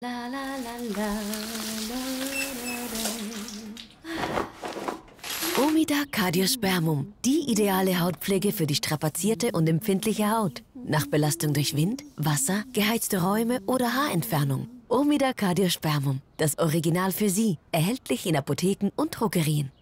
La la la la la la. Omida Cardiospermum, die ideale Hautpflege für die strapazierte und empfindliche Haut. Nach Belastung durch Wind, Wasser, geheizte Räume oder Haarentfernung. Omida Cardiospermum, das Original für Sie. Erhältlich in Apotheken und Drogerien.